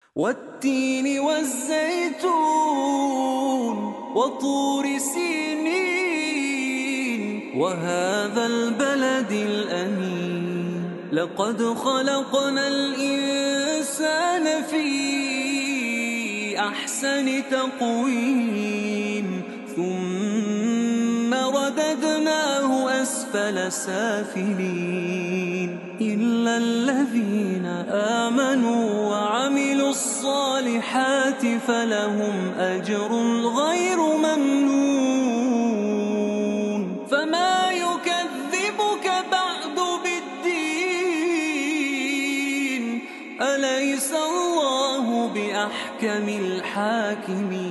والتين والزيتون وطور سينين وهذا البلد الأمين. لقد خلقنا الإنسان في أحسن تقويم ثم رددناه أسفل سافلين إلا الذين آمنوا وعملوا الصالحات فلهم أجر غير ممنون. فما يكذبك بعد بالدين؟ أليس الله بأحكم الحاكمين؟